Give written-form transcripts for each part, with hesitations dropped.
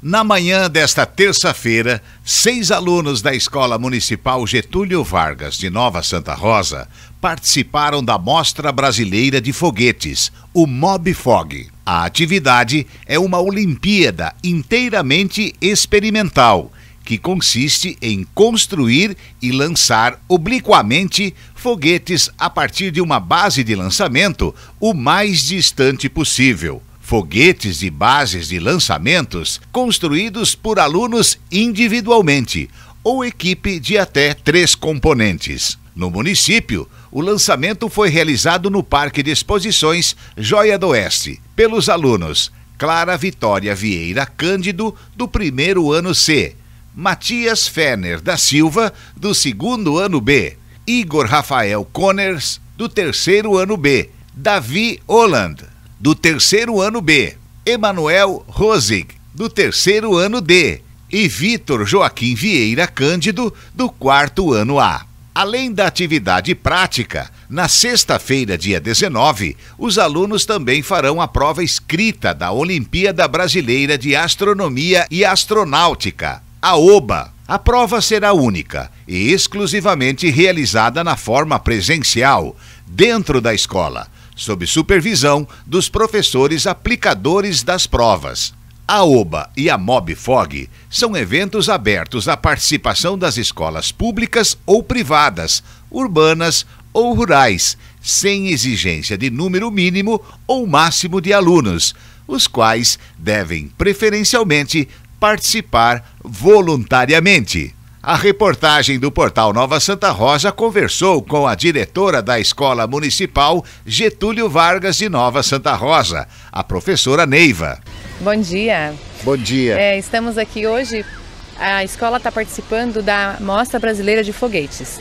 Na manhã desta terça-feira, 6 alunos da Escola Municipal Getúlio Vargas de Nova Santa Rosa participaram da Mostra Brasileira de Foguetes, o MobFog. A atividade é uma Olimpíada inteiramente experimental, que consiste em construir e lançar obliquamente foguetes a partir de uma base de lançamento o mais distante possível. Foguetes de bases de lançamentos construídos por alunos individualmente ou equipe de até 3 componentes. No município, o lançamento foi realizado no Parque de Exposições Joia do Oeste, pelos alunos Clara Vitória Vieira Cândido, do 1º ano C, Matias Fener da Silva, do 2º ano B, Igor Rafael Coners, do 3º ano B, Davi Holland, do 3º ano B, Emanuel Rosig, do 3º ano D, e Vitor Joaquim Vieira Cândido, do 4º ano A. Além da atividade prática, na sexta-feira, dia 19, os alunos também farão a prova escrita da Olimpíada Brasileira de Astronomia e Astronáutica, a OBA. A prova será única e exclusivamente realizada na forma presencial, dentro da escola, sob supervisão dos professores aplicadores das provas. A OBA e a MobFog são eventos abertos à participação das escolas públicas ou privadas, urbanas ou rurais, sem exigência de número mínimo ou máximo de alunos, os quais devem preferencialmente participar voluntariamente. A reportagem do portal Nova Santa Rosa conversou com a diretora da Escola Municipal Getúlio Vargas de Nova Santa Rosa, a professora Neiva. Bom dia. Bom dia. Estamos aqui hoje, a escola está participando da Mostra Brasileira de Foguetes.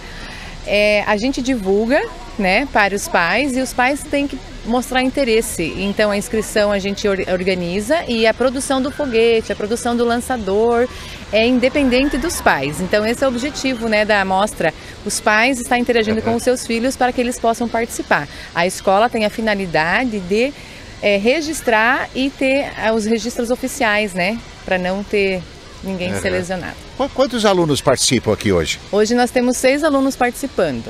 A gente divulga, né, para os pais, e os pais têm que mostrar interesse. Então a inscrição a gente organiza, e a produção do foguete, a produção do lançador é independente dos pais. Então esse é o objetivo, né, da mostra. Os pais estão interagindo com os seus filhos para que eles possam participar. A escola tem a finalidade de registrar e ter os registros oficiais, né, para não ter ninguém ser lesionado. Quantos alunos participam aqui hoje? Hoje nós temos 6 alunos participando.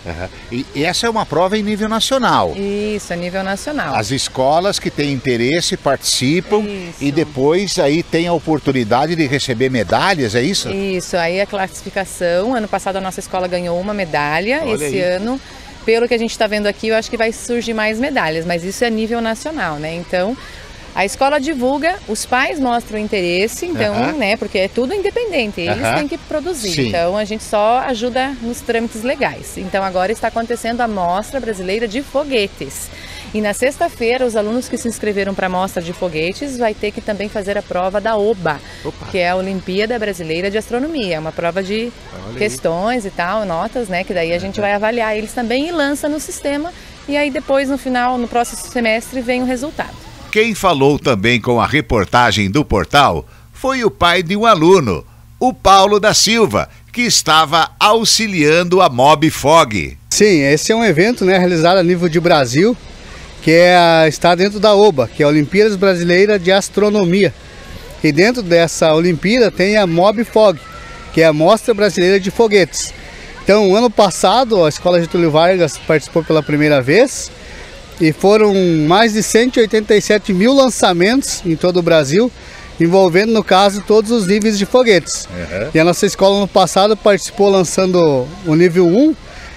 E essa é uma prova em nível nacional? Isso, a nível nacional. As escolas que têm interesse participam. Isso. E depois aí tem a oportunidade de receber medalhas, é isso? Isso, aí a classificação. Ano passado a nossa escola ganhou uma medalha. Olha esse aí. Ano, pelo que a gente está vendo aqui, eu acho que vai surgir mais medalhas, mas isso é nível nacional, né? Então, a escola divulga, os pais mostram interesse, então, né, porque é tudo independente, eles têm que produzir. Sim. Então a gente só ajuda nos trâmites legais. Então agora está acontecendo a Mostra Brasileira de Foguetes. E na sexta-feira, os alunos que se inscreveram para a Mostra de Foguetes vai ter que também fazer a prova da OBA, que é a Olimpíada Brasileira de Astronomia. É uma prova de questões e tal, notas, né, que daí a gente vai avaliar eles também e lança no sistema. E aí depois, no final, no próximo semestre, vem o resultado. Quem falou também com a reportagem do portal foi o pai de um aluno, o Paulo da Silva, que estava auxiliando a MobFog. Sim, esse é um evento, né, realizado a nível de Brasil, que está dentro da OBA, que é a Olimpíada Brasileira de Astronomia. E dentro dessa Olimpíada tem a MobFog, que é a Mostra Brasileira de Foguetes. Então, ano passado, a Escola Getúlio Vargas participou pela primeira vez, e foram mais de 187 mil lançamentos em todo o Brasil, envolvendo, no caso, todos os níveis de foguetes. E a nossa escola, no passado, participou lançando o nível 1,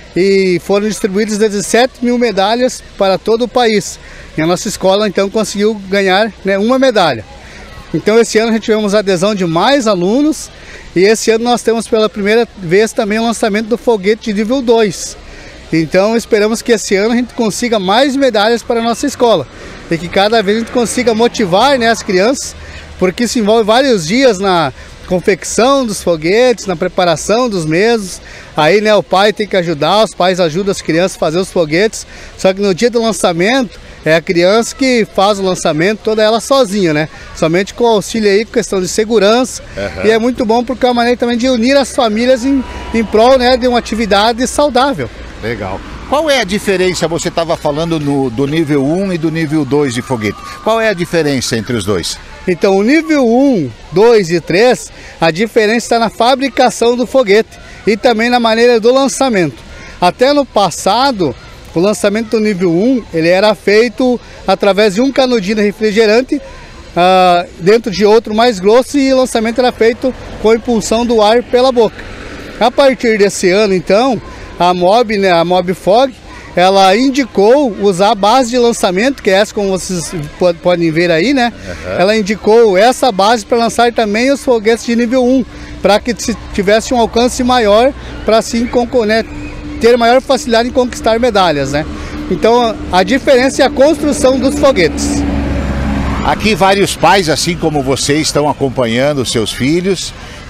e foram distribuídas 17 mil medalhas para todo o país. E a nossa escola, então, conseguiu ganhar, né, uma medalha. Então, esse ano a gente tivemos a adesão de mais alunos, e esse ano nós temos pela primeira vez também o lançamento do foguete de nível 2. Então esperamos que esse ano a gente consiga mais medalhas para a nossa escola e que cada vez a gente consiga motivar, né, as crianças, porque isso envolve vários dias na confecção dos foguetes, na preparação dos mesmos. Aí, né, o pai tem que ajudar, os pais ajudam as crianças a fazer os foguetes, só que no dia do lançamento é a criança que faz o lançamento toda ela sozinha, né? Somente com auxílio aí, com questão de segurança. E é muito bom porque é uma maneira também de unir as famílias em prol, né, de uma atividade saudável. Legal. Qual é a diferença, você estava falando do nível 1 e do nível 2 de foguete, qual é a diferença entre os dois? Então o nível 1, 2 e 3, a diferença está na fabricação do foguete e também na maneira do lançamento. Até no passado, o lançamento do nível 1, ele era feito através de um canudinho de refrigerante dentro de outro mais grosso, e o lançamento era feito com a impulsão do ar pela boca. A partir desse ano, então, a MOB, né, a MOB FOG, ela indicou usar a base de lançamento, que é essa, como vocês podem ver aí, né? Ela indicou essa base para lançar também os foguetes de nível 1, para que tivesse um alcance maior, para assim, né, ter maior facilidade em conquistar medalhas, né? Então, a diferença é a construção dos foguetes. Aqui vários pais, assim como vocês, estão acompanhando os seus filhos.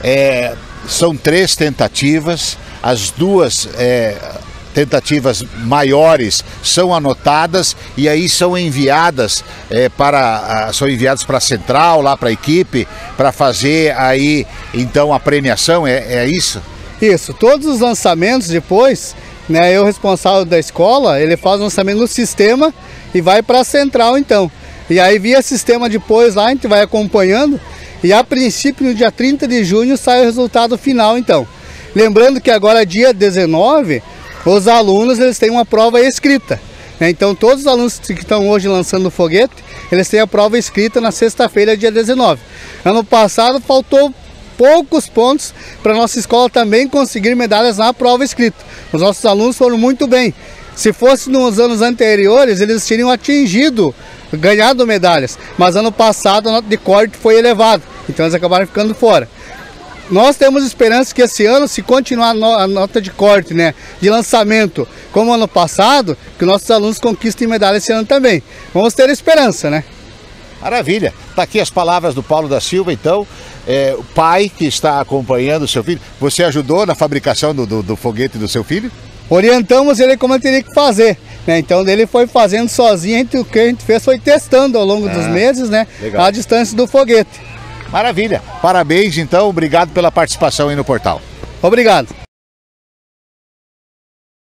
São 3 tentativas, as 2 tentativas maiores são anotadas e aí são enviadas para a central, lá para a equipe, para fazer aí então a premiação, é isso? Isso, todos os lançamentos depois, né, eu responsável da escola, ele faz o lançamento no sistema e vai para a central então. E aí via sistema depois lá, a gente vai acompanhando e a princípio no dia 30 de junho sai o resultado final então. Lembrando que agora dia 19, os alunos eles têm uma prova escrita, né? Então todos os alunos que estão hoje lançando o foguete, eles têm a prova escrita na sexta-feira, dia 19. Ano passado faltou poucos pontos para a nossa escola também conseguir medalhas na prova escrita. Os nossos alunos foram muito bem. Se fosse nos anos anteriores, eles teriam ganhado medalhas, mas ano passado a nota de corte foi elevada, então eles acabaram ficando fora. Nós temos esperança que esse ano, se continuar a nota de corte, né, de lançamento, como ano passado, que nossos alunos conquistem medalha esse ano também. Vamos ter esperança, né? Maravilha. Tá aqui as palavras do Paulo da Silva, então, o pai que está acompanhando o seu filho. Você ajudou na fabricação do foguete do seu filho? Orientamos ele como ele teria que fazer, né? Então ele foi fazendo sozinho, o que a gente fez foi testando ao longo dos meses, né, a distância do foguete. Maravilha, parabéns então, obrigado pela participação aí no portal. Obrigado.